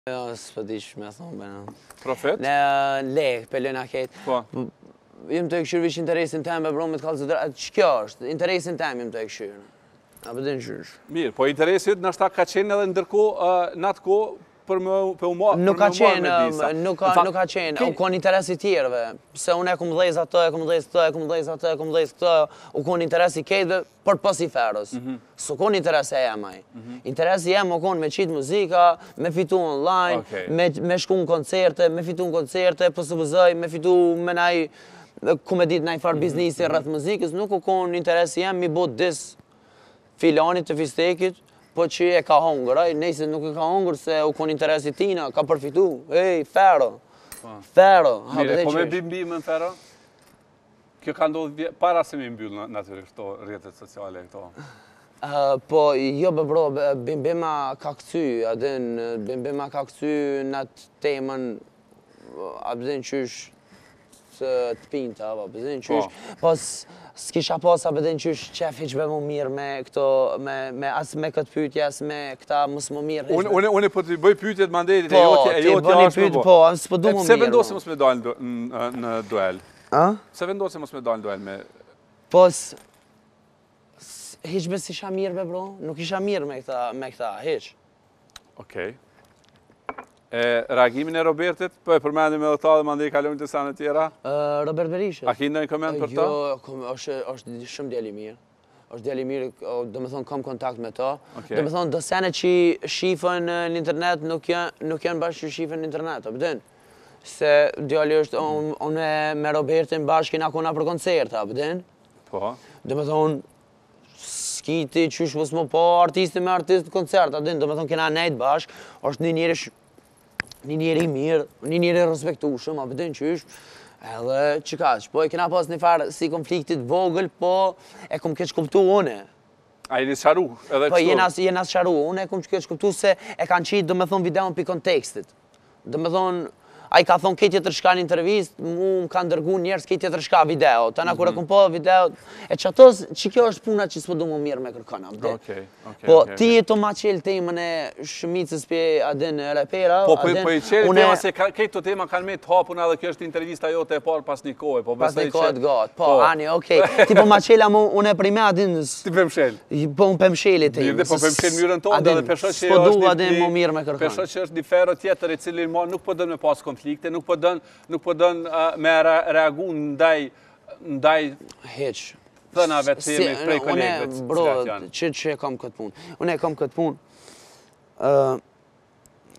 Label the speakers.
Speaker 1: Ja, s'po di që me thonë bëna.
Speaker 2: Profet?
Speaker 1: Në lek, pëllën a ketë.
Speaker 2: Po.
Speaker 1: Jem të e këshyrë vishë interesin tem e bromit kalë zëdra. Që kjo është? Interesin tem jem të e këshyrë. A përdin qysh.
Speaker 2: Mirë, po interesit nështë ta ka qenë edhe ndërko, në atë ko, për me u marrë me disa.
Speaker 1: Nuk ka qenë, u kon interesi tjerëve. Se unë e kom dhejz atë, e kom dhejz këtë, e kom dhejz atë, e kom dhejz këtë, u kon interesi kejtëve për pas i Feros. Su kon interesi e jemaj. Interesi jem u kon me qitë muzika, me fitu online, me shku në koncerte, me fitu në koncerte, për së vëzëj, me fitu me naj, ku me dit naj farë biznisi rrëth muzikës, nuk u kon interesi jem mi bot dis filanit të fistekit, po që e ka hongër, nejse nuk e ka hongër se u kon interesi tina, ka përfitu. Ej, Fero, Fero.
Speaker 2: Mire, po me bimbimë në Fero? Kjo ka ndodhë para se me mbyllë natyre këto rrjetet sociale këto?
Speaker 1: Po, jo bro, bimbima ka këcy, adin, bimbima ka këcy në atë temën, abdin qysh të pinta, abdin qysh, pos s'kisha pas abedin qysh qef hiqbe më mirë me këto, as me këtë pytje, as me këta mësë më mirë.
Speaker 2: Unë po të bëj pytjet më ndetit, e jo t'ja është më bo.
Speaker 1: Po, s'po du më mirë.
Speaker 2: Se vendosi mos me dalë në duel? Se vendosi mos me dalë në duel me...
Speaker 1: Po, hiqbe s'isha mirë be bro, nuk isha mirë me këta, hiq.
Speaker 2: Okej. Reagimin e Robertit, po e përmendim edhe ta dhe mandi i kalojnë të sanë tjera?
Speaker 1: Robert Berishen.
Speaker 2: A ki ndonjë koment për ta?
Speaker 1: Jo, është shumë djali mirë. është djali mirë, do me thonë kam kontakt me ta. Do me thonë, do sene që shifën në internet nuk janë bashkë që shifën në internet, a pëdin? Se djali është, unë me Robertin bashkë kina kona për koncerta, a pëdin?
Speaker 2: Po.
Speaker 1: Do me thonë, skiti qysh vës më po artisti me artist koncert, a pëdin? Do me thonë, kina nejtë bashkë, është një njeri mirë, një njeri respektushëm, a pëdin qysh, edhe që kaq, po e kena pas një farë si konfliktit vogël, po e kom keq kuptu une.
Speaker 2: A jeni sharu edhe kështu?
Speaker 1: Po jena sharu, une e kom keq kuptu se e kanë qitë, do me thonë, videon për kontekstit. Do me thonë, a i ka thonë këtë tjetër shka një intervjist, mu më kanë dërgu njerës këtë tjetër shka video. Tana kur e kom po video, e që atës, që kjo është puna që s'po du më mirë me kërkona. Po ti e to ma qelë temën e shumicës për adin repera.
Speaker 2: Po i qelë tema se këtë tema kanë me të hapun edhe kjo është intervjista jote e parë pas një kohë.
Speaker 1: Pas një kohë të gatë, po, ani, okej. Ti po ma qelë, unë e prime adin...
Speaker 2: Ti pëmshel?
Speaker 1: Po unë pëmsheli temës.
Speaker 2: Po pëmshel mjërën tonë dhe pesho që është një Fero tjetër i cili nuk po dënë me pas konflikte, nuk po dënë me reagu ndaj thënave të temi prej kolegëve.
Speaker 1: Bro, që e kam këtë punë. Unë e kam këtë punë.